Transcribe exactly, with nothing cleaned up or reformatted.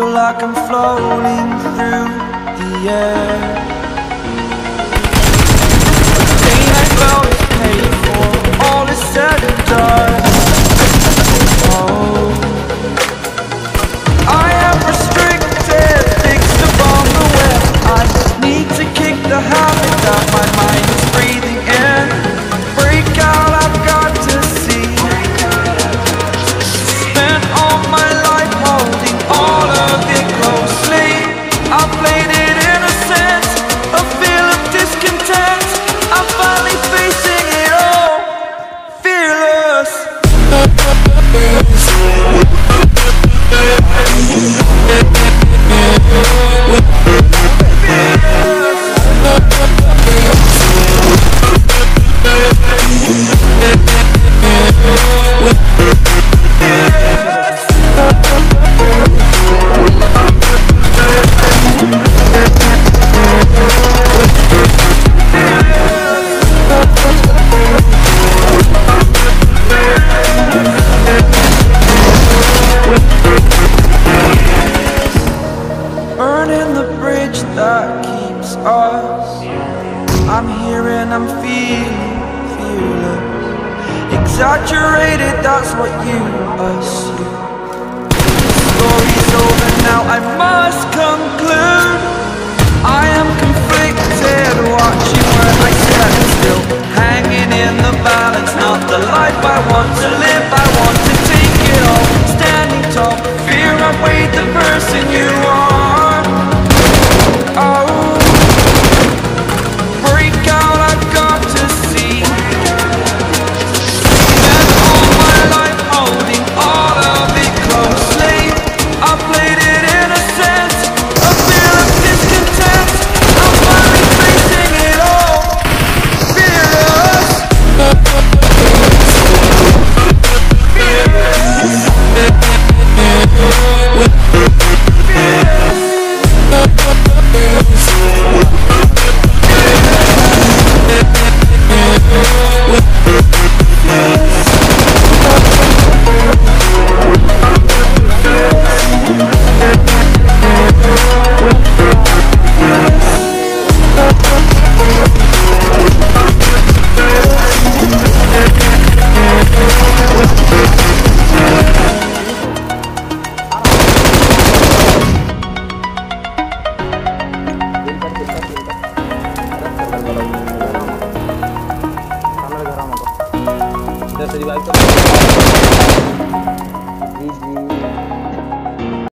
feel like I'm floating through the air. The pain I felt is paid for, all is said and done. Oh, I am restricted, fixed upon the web. I need to kick the habit that my mind is breathing in. Break out, I've got to see. Spent all my life holding all of it closely. I played it innocent, a feel of discontent. I'm finally facing it all, fearless. Burning the bridge that keeps us. I'm here and I'm feeling fearless. Exaggerated, that's what you assume. The story's over now, I must conclude. I am conflicted, watching where I stand still, hanging in the balance. Not the life I want to live, I want to take it all. Standing tall, fear outweighed the person you are. Oh, break out, I've got to see. Spent all my life holding all of it closely. I played it innocent, a feel of discontent. I'm finally facing it all, fearless. Just revive the